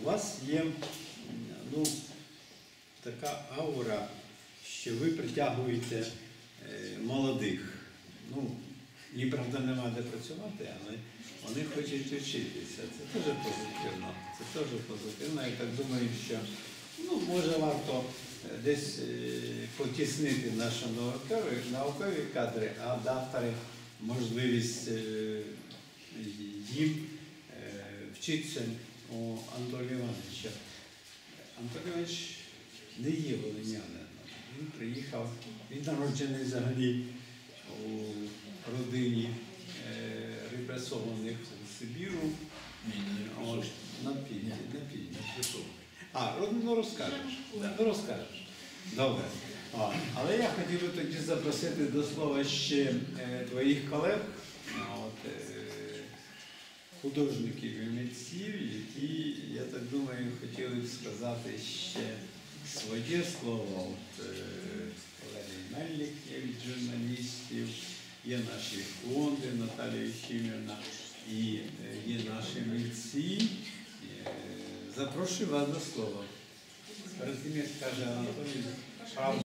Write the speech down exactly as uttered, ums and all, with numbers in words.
вас є ну, така аура, що ви притягуєте е, молодих. Ну, їм, правда, нема де працювати, але вони хочуть вчитися. Це теж позитивно. Це теж позитивно. Я так думаю, що ну, може варто десь е, потіснити наші наукові, наукові кадри, а дати можливість е, їм е, вчитися у Анатолія Івановича. Анатолій Іванович не є волинянином. Він приїхав, він народжений взагалі у родині е, репресованих в Сибіру. От, на півдні, на півдні. А, ну розкажеш. Ну розкажеш. Добре. А, але я хотів би тоді запросити до слова ще е, твоїх колег, от, е, художників і митців, які, я так думаю, хотіли б сказати ще своє слово. От, е, Валерій Мельник є від журналістів, є наші фонди, Наталія Єфімівна, і є наші митці. Запрошую вас до слова. Перед тим, як каже Анатолій,